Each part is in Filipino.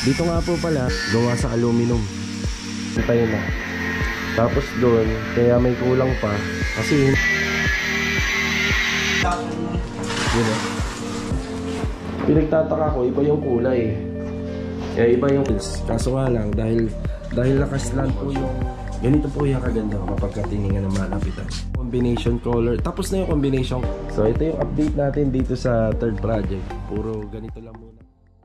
Dito nga po pala, gawa sa aluminum. Tayo na. Tapos doon, kaya may kulang pa. Kasi yun eh. Pinagtataka ko, iba yung kulay. Iba yung kaso nga lang, dahil nakaslant po yung ganito po yung kaganda kapag tiningan ng malapitan. Combination color. Tapos na yung combination. So ito yung update natin dito sa third project. Puro ganito lang muna.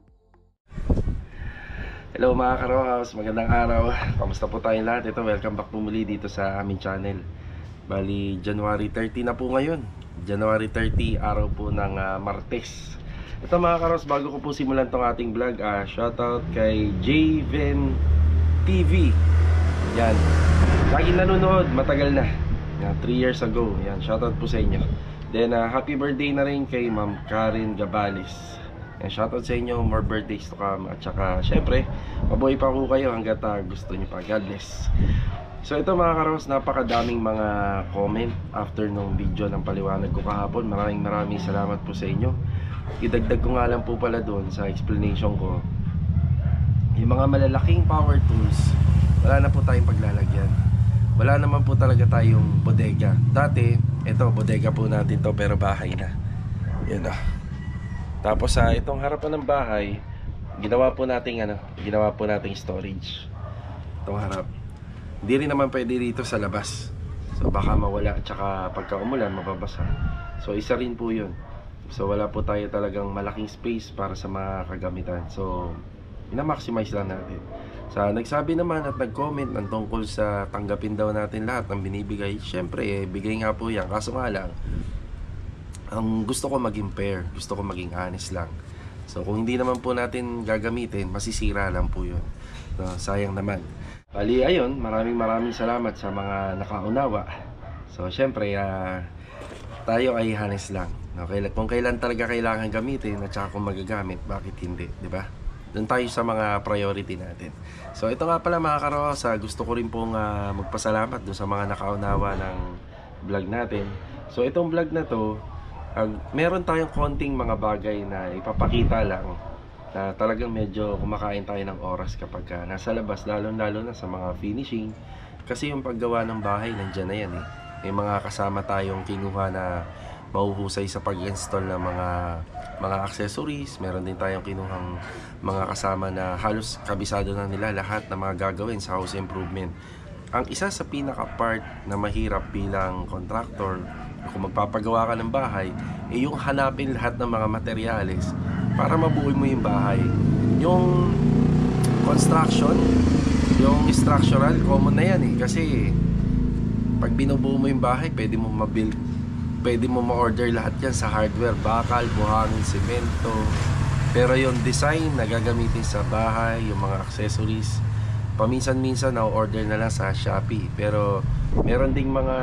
Hello mga ka-Rohaus, magandang araw. Kamusta po tayong lahat? Ito, welcome back po muli dito sa aming channel. Bali, January 30 na po ngayon. January 30, araw po ng Martes. Ito mga ka-Rohaus, bago ko po simulan tong ating vlog, shoutout kay Javen TV. Yan, laging nanonood, matagal na. 3 years ago. Yan, shoutout po sa inyo. Then, happy birthday na rin kay Ma'am Karen Gabales. And shoutout sa inyo, more birthdays to come. At saka, syempre, mabuhay pa po kayo hanggat gusto nyo pa. God bless. So ito mga ka-Rohaus, napakadaming mga comment after nung video ng paliwanag ko kahapon. Maraming salamat po sa inyo. Idagdag ko nga lang po pala doon sa explanation ko, yung mga malalaking power tools, wala na po tayong paglalagyan. Wala naman po talaga tayong bodega. Dati, ito, bodega po natin to, pero bahay na. Yan o. Tapos itong harapan ng bahay, ginawa po nating storage. Itong harap. Hindi rin naman pwede dito sa labas. So baka mawala at saka pagka umulan mababasa. So isa rin po 'yun. So wala po tayo talagang malaking space para sa mga kagamitan. So ina-maximize lang natin. Sa nagsabi naman at nag-comment ng tungkol sa tanggapin daw natin lahat ng binibigay, syempre bigay nga po 'yan. Kaso nga lang, ang gusto ko maging fair, gusto ko maging honest lang. So kung hindi naman po natin gagamitin, masisira lang po yun. So, sayang naman. Bali ayun, maraming salamat sa mga nakaunawa. So syempre, tayo ay honest lang. Okay, kung kailan talaga kailangan gamitin at saka kung magagamit, bakit hindi, di ba? Doon tayo sa mga priority natin. So ito nga pala mga ka-Rohaus, gusto ko rin pong magpasalamat doon sa mga nakaunawa ng vlog natin. So itong vlog na to, meron tayong konting mga bagay na ipapakita lang na talagang medyo kumakain tayo ng oras kapag nasa labas, lalo na sa mga finishing. Kasi yung paggawa ng bahay, nandyan na yan eh. May mga kasama tayong kinuha na mahuhusay sa pag-install ng mga accessories. Meron din tayong kinuhang mga kasama na halos kabisado na nila lahat na mga gagawin sa house improvement. Ang isa sa pinaka-part na mahirap bilang contractor, kung magpapagawa ka ng bahay, yung hanapin lahat ng mga materyales para mabuo mo yung bahay. Yung construction, yung structural, common na yan eh. Kasi pag binubuo mo yung bahay, pwede mo ma-build, pwede mo ma-order lahat yan sa hardware, bakal, buhangin, semento. Pero yung design na gagamitin sa bahay, yung mga accessories, paminsan-minsan na-order na lang sa Shopee. Pero meron ding mga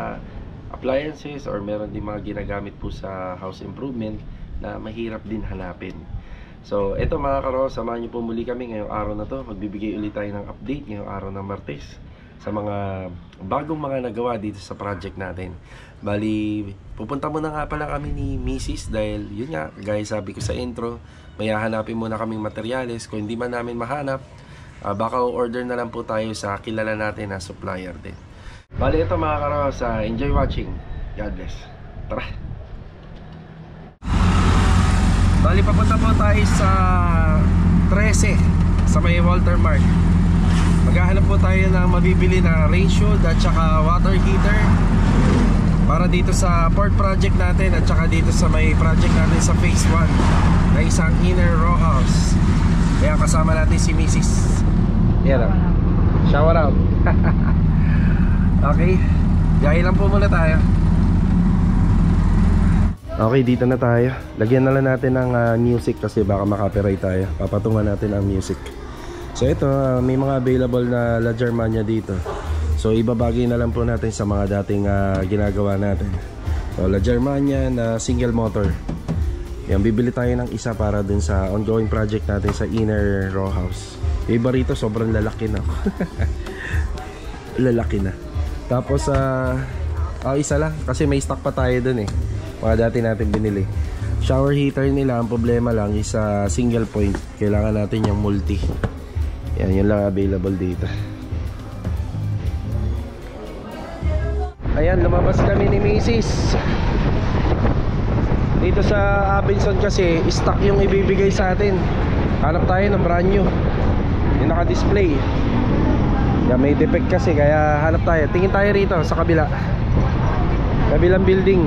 appliances or meron din mga ginagamit po sa house improvement na mahirap din hanapin. So eto mga ka-Rohaus, samahan niyo po muli kami ngayong araw na to. Magbibigay ulit tayo ng update ngayong araw ng Martes sa mga bagong mga nagawa dito sa project natin. Bali, pupunta muna nga pala kami ni Mrs. dahil yun nga, gaya sabi ko sa intro, may hahanapin muna kaming materyales. Kung hindi man namin mahanap, baka order na lang po tayo sa kilala natin na supplier din. Bali ito mga ka-Rohaus, enjoy watching. God bless. Tara. Bali papunta po tayo sa 13 sa may Walter Mart. Maghahanap po tayo ng mabibili na rain shield at saka water heater para dito sa port project natin at saka dito sa may project natin sa phase 1 na isang inner row house. Kaya kasama natin si Mrs. Yan, shower out. Okay, gahi lang po muna tayo. Okay, dito na tayo. Lagyan na lang natin ng music kasi baka makapiright tayo. Papatungan natin ang music. So ito, may mga available na La Germania dito. So ibabagay na lang po natin sa mga dating ginagawa natin. So La Germania na single motor. Yan, bibili tayo ng isa para dun sa ongoing project natin sa inner row house. Yung iba rito sobrang lalaki na. Lalaki na. Tapos isa lang kasi may stock pa tayo dun eh. Mga dati natin binili. shower heater nila. Ang problema lang is single point. Kailangan natin yung multi. Yan, yun lang available dito. Ayan, lumabas kami ni Mrs. Dito sa Abenson kasi stock yung ibibigay sa atin. Hanap tayo ng brand new, yung naka-display. Yan, may defect kasi kaya hanap tayo. Tingin tayo rito sa kabilang building.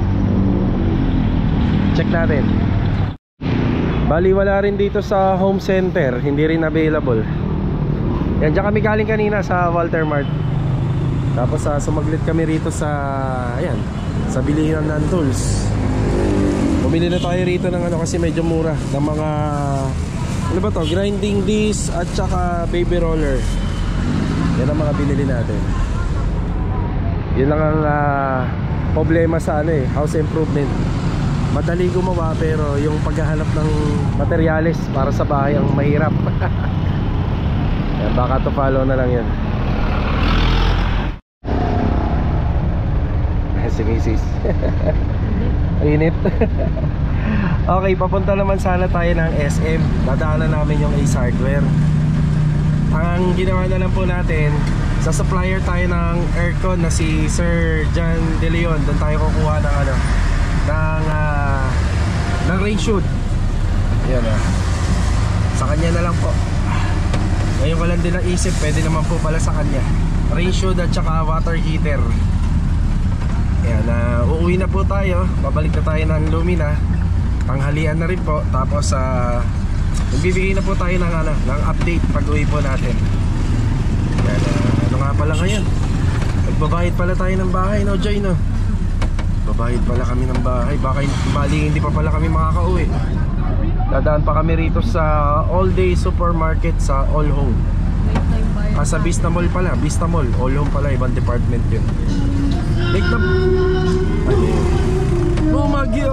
Check natin. Bali wala rin dito sa home center, hindi rin available. Yan, dyan kami galing kanina sa Walter Mart. Tapos sumaglit kami rito sa, ayan, sa bilihan ng tools. Bumili na tayo rito ng ano kasi medyo mura, ng mga, ano ba to, grinding disc at saka baby roller. Yan ang mga binili natin. Yun lang ang problema sa ano house improvement. Madali gumawa pero yung paghahanap ng materyales para sa bahay ang mahirap. Yan, baka to follow na lang yan. Si Mrs. Init. Okay, papunta naman sana tayo ng SM. Dadaanan namin yung Ace Hardware. Ang ginawa na lang po natin, sa supplier tayo ng aircon na si Sir John De Leon. Doon tayo kukuha ng ano, ng rain shoot. Yan sa kanya na lang po. Ngayon ko lang din naisip, pwede naman po pala sa kanya. Rain shoot at saka water heater. Ayan, uuwi na po tayo. Babalik na tayo ng Lumina. Tanghalian na rin po. Tapos magbibigay na po tayo ng update pag uwi po natin. Ayan, ano nga pala ngayon, nagbabayad pala tayo ng bahay, no Joy, no? Babayad pala kami ng bahay. Baka hindi pa pala kami makakauwi. Dadaan pa kami rito sa All Day Supermarket sa All Home. Sa Vista Mall pala. Vista Mall, All Home pala, ibang department yun. Late na. Bumagyo.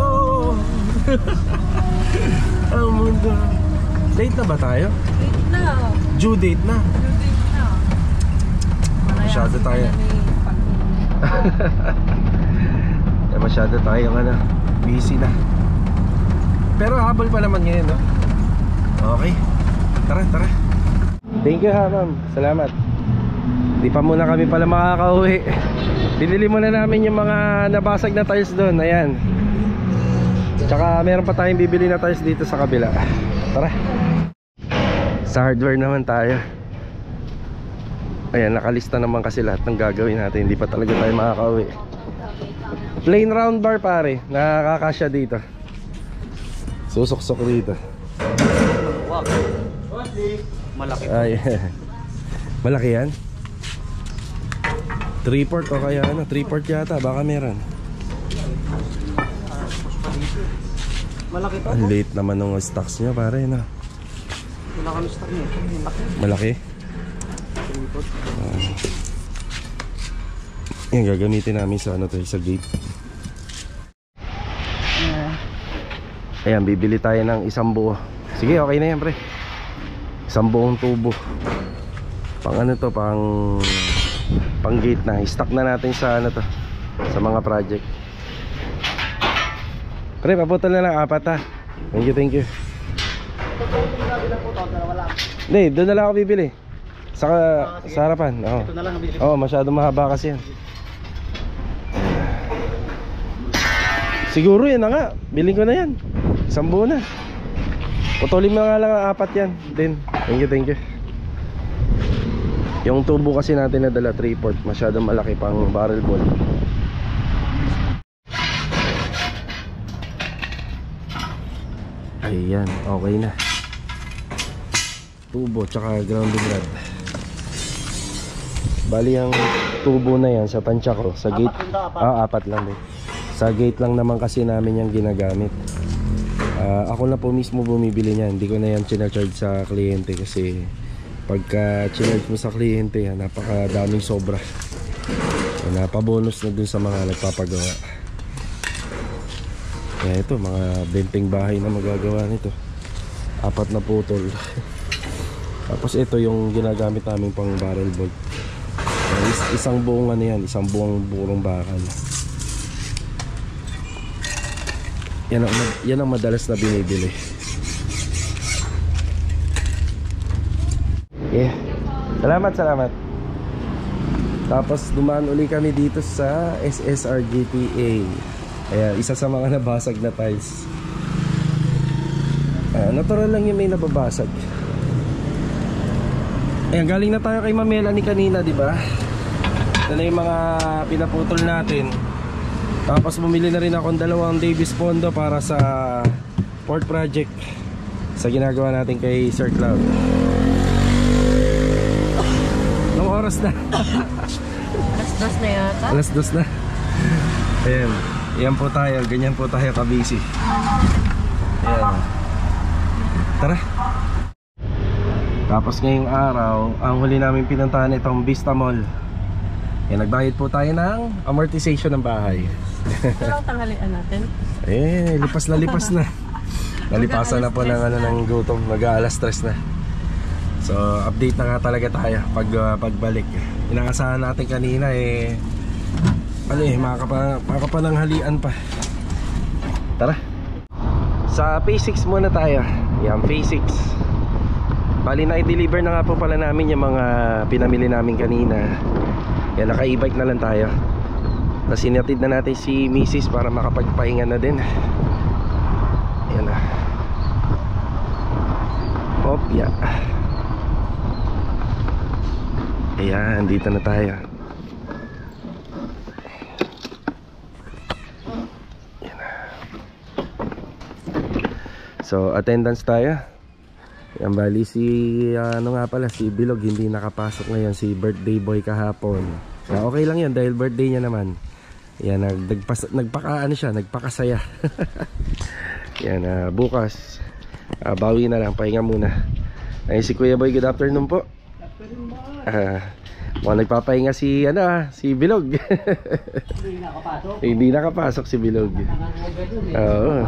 Ang mundo. Late na ba tayo? Late na. Due date na. Due date na. Masyado tayo. Masyado tayo busy na. Pero habol pa naman ngayon, no? Okay. Tara. Thank you ha, ma'am. Salamat. Di pa muna kami pala makakauwi. Binili muna namin yung mga nabasag na tiles doon. Ayan. Tsaka meron pa tayong bibili na tiles dito sa kabila. Tara. Sa hardware naman tayo. Ayan, nakalista naman kasi lahat ng gagawin natin. Hindi pa talaga tayo makakauwi. Plain round bar pare, nakakasya dito. Susok-sok dito. Malaki. Ay. Malaki yan? 3-port o kaya 3-port yata, baka meron. Malaki to. Ang late naman ng stocks nyo pare, no? Wala kami stock niya. Malaki? Yan, gagamitin namin sa sa gate. Ayan, bibili tayo ng isang buo. Sige, okay na yan pre. Isang buong tubo. Pang pang gate na. I-stock na natin sa sa mga project. Pre, paputol na lang 4 ha. Thank you. Hindi, doon na lang ako bibili. Sa harapan. Ito na lang bibili. Oo, masyado mahaba kasi yan. Siguro yan na nga. Biling ko na yan. Isang buo na. Putulin mo nga lang ang 4 yan. Then, thank you. Yung tubo kasi natin na dala 3-port, masyadong malaki pang barrel ball. Ayan, okay na. Tubo tsaka grounding rod. Bali ang tubo na yan sa tansya ko sa gate. 4 lang din. Sa gate lang naman kasi namin yung ginagamit. Ako na po mismo bumibili niyan. Hindi ko na yan charge sa kliyente kasi pagka charge mo sa kliyente yan, napakadaming sobra. Napabonus na dun sa mga nagpapagawa. Kaya ito, mga benteng bahay na magagawa nito. 4 na putol. Tapos ito yung ginagamit namin pang barrel bolt. Isang buong yan, isang buong burong bakal. Yan ang madalas na binibili. Yeah. Salamat. Tapos dumaan uli kami dito sa SSRGTA. Ayan, isa sa mga nabasag na tiles. Natural lang yung may nababasag. Ayan, galing na tayo kay Mamela ni kanina, di ba? Ito na yung mga pinaputol natin. Tapos bumili na rin akong 2 Davis Pondo para sa port project sa ginagawa natin kay Sir Cloud. Anong oras na? Alas 2 na yata. Alas 2 na. Ayan, yan po tayo, ganyan po tayo kabisi. Ayan. Tara. Tapos ngayong araw, ang huli namin pinuntahan itong Vista Mall. Ayan, nagbayad po tayo ng amortization ng bahay. Ito lang tanghalian natin. Lipas na. Nalipasan na po ng gutom, mag-aalas 3 na. So, update na nga talaga tayo pagbalik. Inaasahan natin kanina makapananghalian pa. Tara. Sa Phase 6 muna tayo. Yan, Phase 6. Bali na i-deliver na nga po pala namin yung mga pinamili namin kanina. Yan, naka-e-bike na lang tayo. Tapos sinatid na natin si Mrs. para makapagpahinga na din. Yan na. Opya. Ayan, dito na tayo. Yan na. So, attendance tayo. Yan, bali si si Bilog hindi nakapasok ngayon, si birthday boy kahapon. Okay lang yan dahil birthday niya naman. Yan, nagpakasaya. Yan, bukas bawi na lang, pahinga muna. Ay, si Kuya Boy, good afternoon po. Nagpapahinga si Bilog. Hindi nakapasok si Bilog. Oo.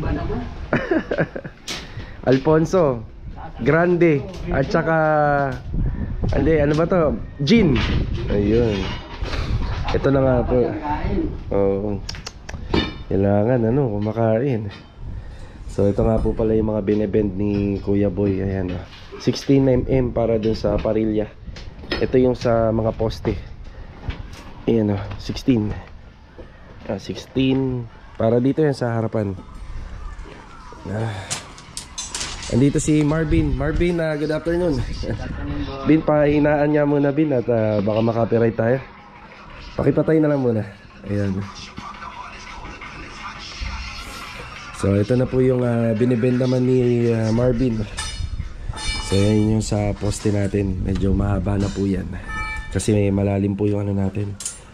Alfonso Grande at saka ano ba to? Gin. Ayun. Ito na nga po. Oo. Kailangan kumakain. So ito nga po pala yung mga binebend ni Kuya Boy. Ayan, 16mm para dun sa parilya. Ito yung sa mga poste. Ayan, 16. 16 para dito yan sa harapan. Andito si Marvin. Marvin, good afternoon. Bin, pahinaan niya muna Bin at baka makapiright tayo. Pakipatay na lang muna. Ayan. So ito na po yung binibend naman ni Marvin. So yan yung sa poste natin. Medyo mahaba na po yan. Kasi may malalim po yung natin.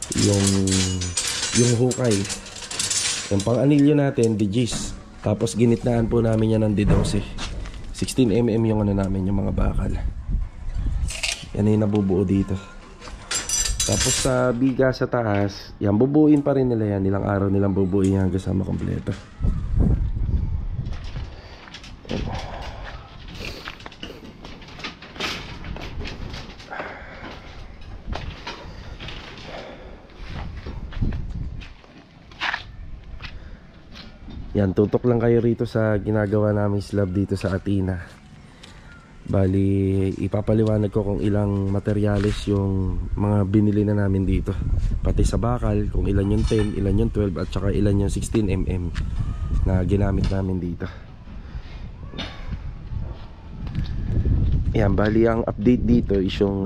Yung hukay. Yung pang anilyo natin, digis. Tapos ginitnaan po namin yan ng D12. 16mm yung namin, yung mga bakal. Yan yung nabubuo dito. Tapos sa biga sa taas, yan, bubuin pa rin nila yan. Ilang araw nilang bubuin hanggang sa makompleto. Yan, tutok lang kayo rito sa ginagawa namin slab dito sa Athena. Bali, ipapaliwanag ko kung ilang materyales yung mga binili na namin dito. Pati sa bakal, kung ilan yung 10, ilan yung 12, at saka ilan yung 16mm na ginamit namin dito. Yan, bali ang update dito is yung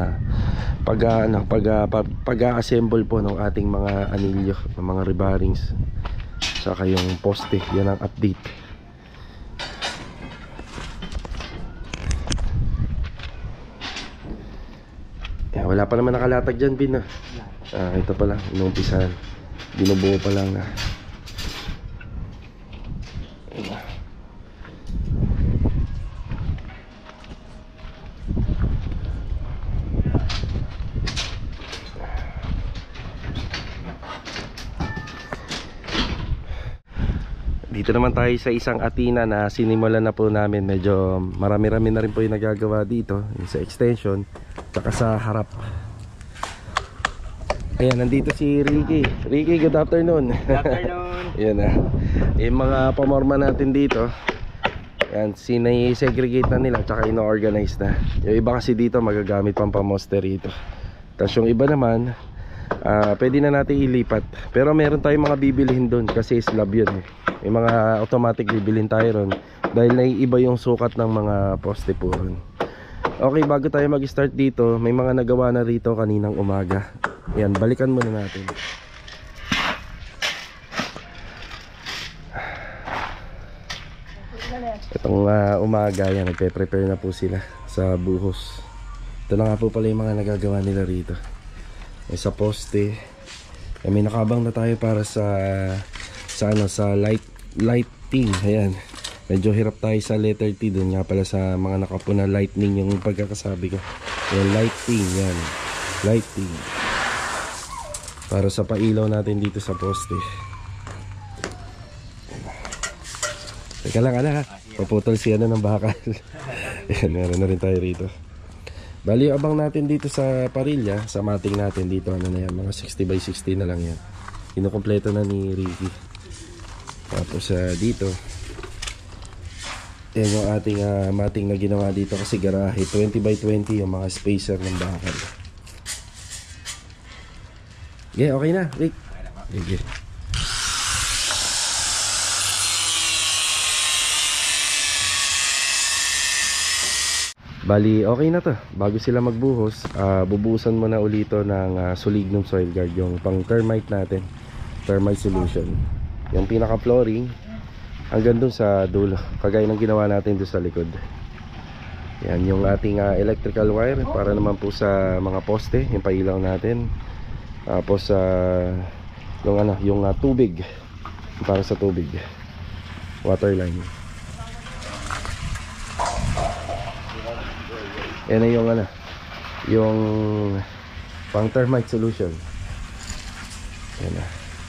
pag-assemble po ng ating mga anilyo, ng mga rebarings. Saka yung poste, yan ang update. Yan, wala pa naman nakalatag dyan, Bin. Ito pa lang, inumpisahan. Binubuo pa lang na. Dito naman tayo sa isang Athena na sinimulan na po namin. Medyo marami-rami na rin po yung nagagawa dito, yung sa extension tsaka sa harap. Ayan, nandito si Ricky. Ricky, good afternoon. Good afternoon. Yan na. Yung mga pamorma natin dito, yan, sinay-segregate na nila, tsaka ino-organize na. Yung iba kasi dito magagamit pang pamoste rito. Tapos yung iba naman, pwede na natin ilipat. Pero meron tayong mga bibilihin doon kasi slab yun eh. Yung mga automatic bibilhin tayo ron dahil naiiba yung sukat ng mga poste po ron. Okay, bago tayo mag-start dito, may mga nagawa na rito kaninang umaga. Yan, balikan muna natin. Itong umaga, yan, nagpe-prepare na po sila sa buhos. Ito na nga po pala yung mga nagagawa nila rito. May sa poste. May nakabang na tayo para sa lighting. Ayan. Medyo hirap tayo sa letter T dun nga pala sa mga nakapuna lightning yung pagkakasabi ko. Ayan, lighting, yan. Lighting. Para sa pailaw natin dito sa poste. Teka lang, ala. Paputol si ano ng bakal. Ayan, meron na rin tayo rito. Bali, abang natin dito sa parilya, sa mating natin dito, ano na yan, mga 60 by 60 na lang yan. Kinukompleto na ni Ricky. Tapos dito, yan yung ating mating na ginawa dito kasi garahe. 20 by 20 yung mga spacer ng bakal. Okay na, Rick. Okay. Bali, okay na to. Bago sila magbuhos, bubuhusan mo na ulito ng Solignum Soil Guard, yung pang termite natin. Termite solution. Yung pinaka flooring hanggang dun sa dulo, kagaya ng ginawa natin dun sa likod. Yan yung ating electrical wire para naman po sa mga poste, yung pailaw natin. Tapos yung tubig, para sa tubig, water line. Yan na yung pang termite solution. Yan na.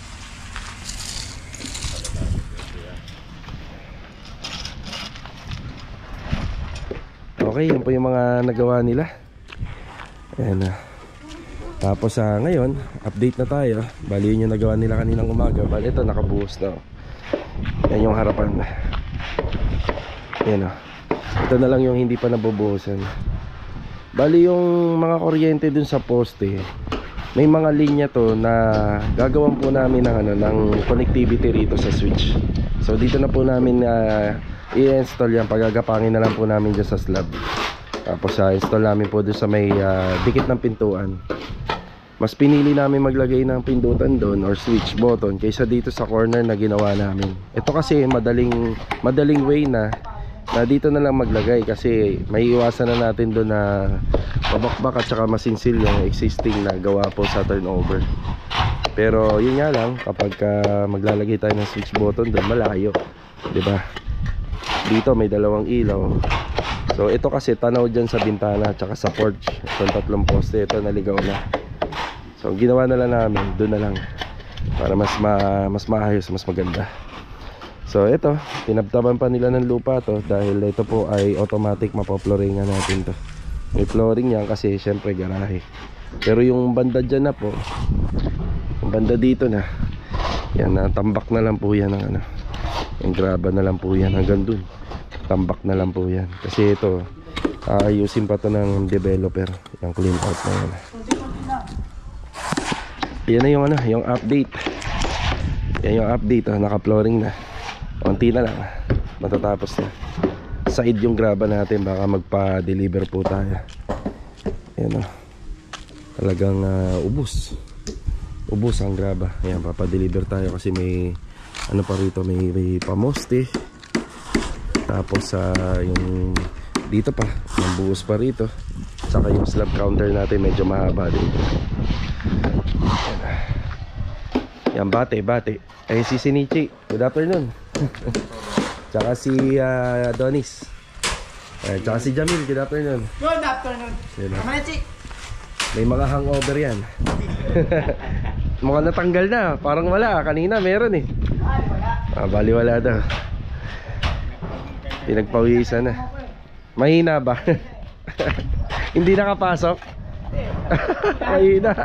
Okay, yan po yung mga nagawa nila. Yan na. Tapos ngayon, update na tayo. Bali yun yung nagawa nila kaninang umaga. Bali ito, nakabuhos na. Yan yung harapan. Yan o. Ito na lang yung hindi pa nabubuhusan. Bali yung mga kuryente dun sa poste, may mga linya to na gagawan po namin ng connectivity rito sa switch. So dito na po namin i-install yan. Pagagapangin na lang po namin dyan sa slab. Tapos install namin po dun sa may dikit ng pintuan. Mas pinili namin maglagay ng pindutan doon or switch button kaysa dito sa corner na ginawa namin. Ito kasi madaling way na dito na lang maglagay kasi may iwasan na natin doon na pabakbak at saka masinsil yung existing na gawa po sa turnover. Pero yun nga lang, kapag maglalagay tayo ng switch button doon, malayo, diba? Dito may dalawang ilaw. So ito kasi tanaw dyan sa bintana at saka sa porch. Itong tatlong poste, ito naligaw na. So ginawa na lang namin, doon na lang para mas maayos, mas maganda. So ito, tinabtaban pa nila ng lupa to dahil ito po ay automatic, mapoploringan natin to. May flooring yan kasi syempre garahe. Pero yung banda dyan na po, yung banda dito na, yan, tambak na lang po yan ng yung graba na lang po yan hanggang dun. Tambak na lang po yan. Kasi ito, ayusin pa to ng developer, yung clean out na yan. Yan na yung update. Yan yung update, naka-flooring na. Konti na lang, matatapos na. Side yung graba natin, baka magpa-deliver po tayo. Ayan talagang ubos ang graba. Ayan, papa-deliver tayo kasi may pa rito, may pamoste. Tapos yung dito pa, mambuhos pa rito. Saka yung slab counter natin medyo mahaba dito. Yan, bate. Si Sinichi, good afternoon. Tsaka si Donis. Tsaka si Jamil, good afternoon. Good afternoon. May mga hangover yan. Mukhang natanggal na. Parang wala, kanina meron eh. Bali wala daw. Pinagpawisan na. Mahina ba? Hindi nakapasok? Mahina.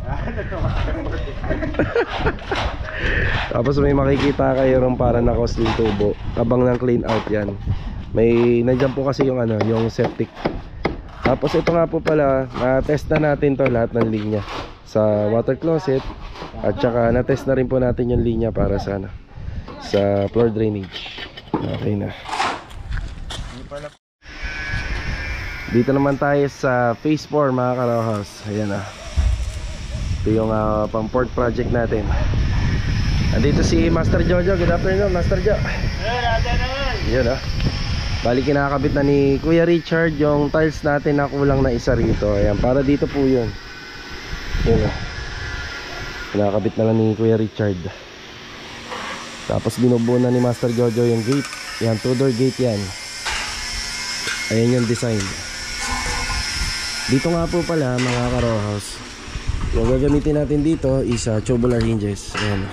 Tapos may makikita kayo ron para nakosling tubo. Abang ng clean out yan. May nandiyan po kasi yung ano, yung septic. Tapos ito nga po pala, na-test na natin to lahat ng linya sa water closet. At saka na-test na rin po natin yung linya para sa ano, sa floor drainage. Okay na. Dito naman tayo sa phase 4 mga Karawhouse. Ayan na. Ito yung pang port project natin. Andito si Master Jojo. Good afternoon Master Jo. Yun ah. Bali kinakabit na ni Kuya Richard yung tiles natin na kulang na isa rito. Ayan, para dito po yun. Yun ah. Kinakabit na lang ni Kuya Richard. Tapos binubuo na ni Master Jojo yung gate. Yan, 2-door gate yan. Ayan yung design. Dito nga po pala mga Karawhouse, yung gagamitin natin dito is tubular hinges. Ayan.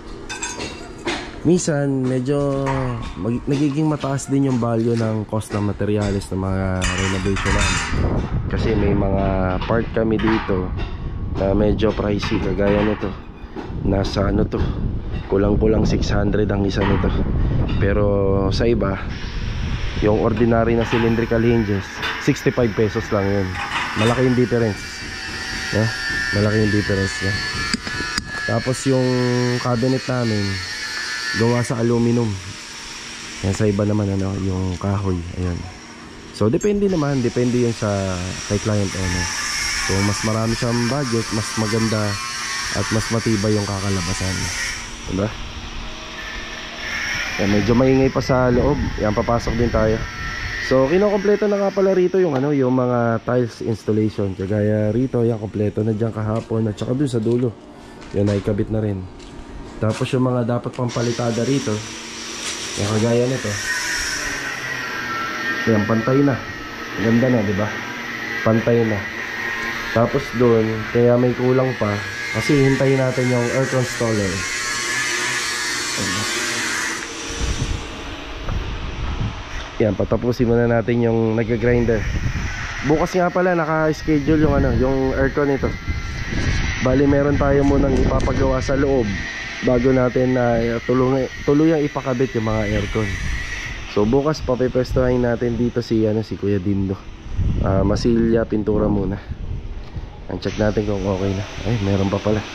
Minsan medyo nagiging mataas din yung value ng cost ng materials ng mga renovation namin. Kasi may mga part kami dito na medyo pricey, kagaya nito. Nasa ano to, kulang-kulang 600 ang isa nito. Pero sa iba, yung ordinary na cylindrical hinges 65 pesos lang yun. Malaki yung difference, no? Malaki yung difference, no? Tapos yung cabinet namin gawa sa aluminum. Yan, sa iba naman ano, yung kahoy. Ayan. So depende naman, depende yun sa kay client owner. So mas marami siyang budget, mas maganda at mas matibay yung kakalabasan, diba? Yan, medyo maingay pa sa loob. Yan, papasok din tayo. So kinokompleto na nga pala rito yung ano, yung mga tiles installation. Kagaya rito, yan kompleto na diyan kahapon at saka dun sa dulo. Yan, naikabit na rin. Tapos yung mga dapat pang palitada rito, yan kagaya nito. Yan, pantay na. Ganda na, di ba? Pantay na. Tapos doon, kaya may kulang pa kasi hintayin natin yung aircon installer. Yan, patapusin muna natin yung nag-grinder. Bukas nga pala naka-schedule yung ano, yung aircon nito. Bali meron tayo munang ipapagawa sa loob bago natin na tuluyang ipakabit yung mga aircon. So bukas papepestuhin natin dito si ano, si Kuya Dindo. Masilya, pintura muna. Ang check natin kung okay na. Ay, meron pa pala.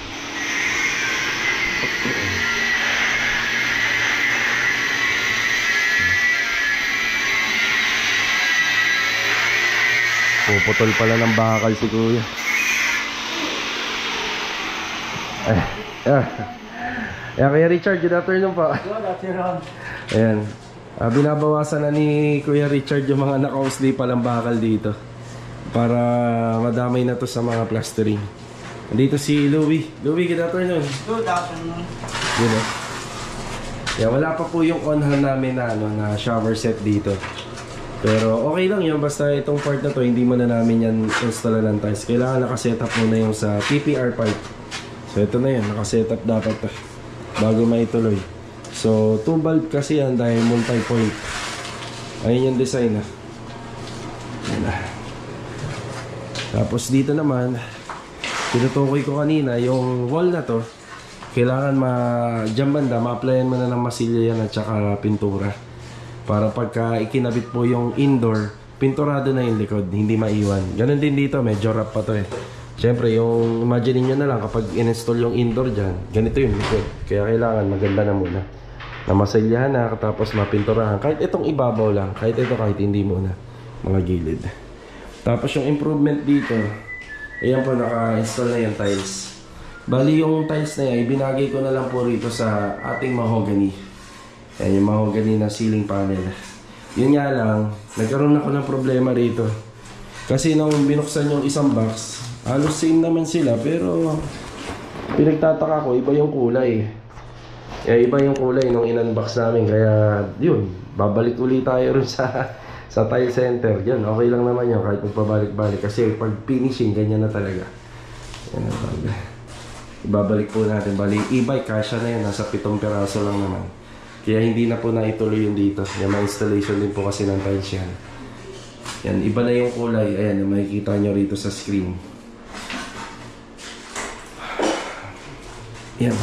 Puputol pala ng bakal si Kuya. Ayan, Kuya Richard, good afternoon po. Good afternoon. Ayan, binabawasan na ni Kuya Richard yung mga naka-usli palang bakal dito para madamay na to sa mga plastering. Dito si Louie. Louie, good afternoon. Good afternoon. Yun o. Yeah, wala pa po yung on-hand namin na, ano, na shower set dito. Pero okay lang yun, basta itong part na to, hindi mo na namin yan install ng tiles. Kailangan nakasetup muna yung sa PPR pipe. So ito na yun, nakasetup dapat bago maituloy. So 2 bulb kasi yan dahil multi-point. Ayun yung design na. Tapos dito naman, tinutukoy ko kanina, yung wall na to, kailangan dyan banda, ma-applyan mo na ng masilya yan at saka pintura. Para pagka ikinabit po yung indoor, pinturado na yung likod, hindi maiwan. Ganon din dito, medyo rough pa to eh. Siyempre, yung imagine nyo na lang kapag in-install yung indoor dyan, ganito yung likod. Kaya kailangan maganda na muna. Na masilyahan na, tapos mapinturahan. Kahit itong ibabaw lang, kahit ito, kahit hindi muna. Mga gilid. Tapos yung improvement dito, ayan po, naka-install na yung tiles. Bali yung tiles na yan, ibinagay ko na lang po rito sa ating mahogany. Ayan yung mahogany na ceiling panel. Yun nga lang, nagkaroon ako ng problema rito. Kasi nung binuksan yung isang box, halos same naman sila, pero pinagtataka ko, iba yung kulay. Iba yung kulay nung in-unbox namin. Kaya yun, babalik ulit tayo rin sa tile center. Yan, okay lang naman yun kahit magpabalik-balik. Kasi pag finishing, ganyan na talaga. Yan na talaga. Ibabalik po natin. Bali, e-bike, kasya na yun. Nasa 7 peraso lang naman. Kaya hindi na po naituloy yung dito. Yung mga installation din po kasi ng tiles yan. Yan, iba na yung kulay. Ayan, makikita nyo rito sa screen. Yan.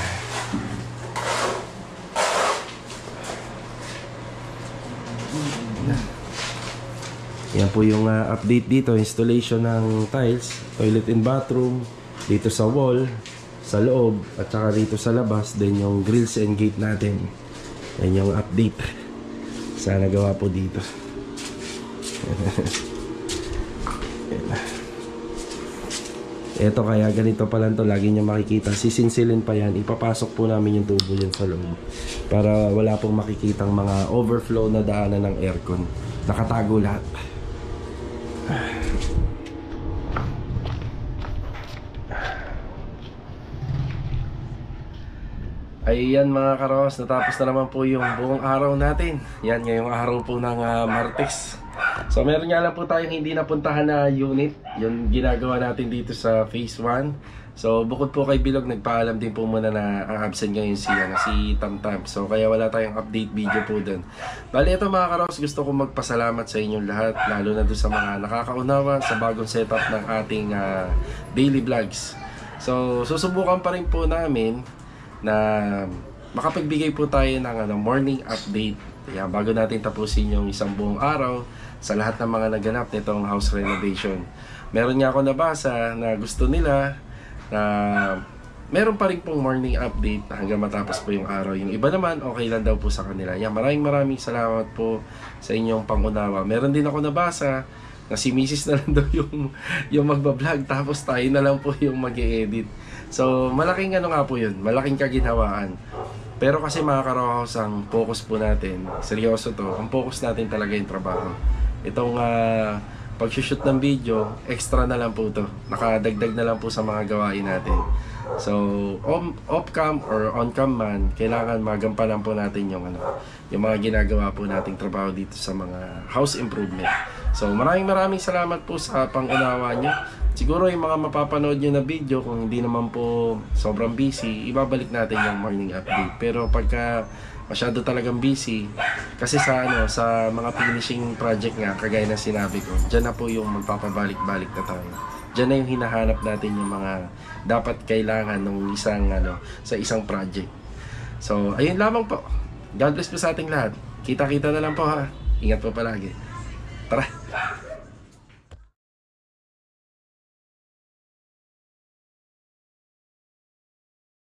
Yan po yung update dito, installation ng tiles, toilet and bathroom, dito sa wall, sa loob, at saka dito sa labas, then yung grills and gate natin. Yan yung update. Sana gawa po dito. Ito kaya ganito pa lang to, lagi nyo makikita. Sisinsilin pa yan, ipapasok po namin yung tubo yan sa loob. Para wala pong makikitang mga overflow na daanan ng aircon. Nakatago lahat. Ayan mga karos, natapos na naman po yung buong araw natin. Yan, ngayong araw po ng Martes. So meron nga lang po tayong hindi napuntahan na unit. Yung ginagawa natin dito sa phase 1. So bukod po kay Bilog, nagpaalam din po muna na absent ngayon si Tamtam. So kaya wala tayong update video po dun. Bali ito mga karos, gusto ko magpasalamat sa inyong lahat. Lalo na doon sa mga nakakaunawa sa bagong setup ng ating daily vlogs. So susubukan pa rin po namin na makapagbigay po tayo ng morning update. Kaya bago natin tapusin yung isang buong araw sa lahat ng mga naganap nitong house renovation. Meron nga ako nabasa na gusto nila na meron pa rin pong morning update hanggang matapos po yung araw. Yung iba naman, okay lang daw po sa kanila. Yan, maraming salamat po sa inyong pangunawa. Meron din ako nabasa na si Mrs. na lang daw yung magbablog, tapos tayo na lang po yung mag-e-edit. So, malaking nga po yun. Malaking kaginhawaan. Pero kasi mga karohos, ang focus po natin, seryoso to, ang focus natin talaga yung trabaho. Itong pag-shoot ng video, extra na lang po to. Nakadagdag na lang po sa mga gawain natin. So, off-cam or on-cam man, kailangan magampanan po natin yung mga ginagawa po nating trabaho dito sa mga house improvement. So, maraming salamat po sa pangunawa nyo. Siguro yung mga mapapanood nyo na video, kung hindi naman po sobrang busy, ibabalik natin yung morning update. Pero pagka masyado talagang busy, kasi sa mga finishing project nga, kagaya na sinabi ko, dyan na po yung magpapabalik-balik na tayo. Dyan na yung hinahanap natin yung mga dapat kailangan ng sa isang project. So, ayun lamang po. God bless po sa ating lahat. Kita-kita na lang po ha. Ingat po palagi. Tara!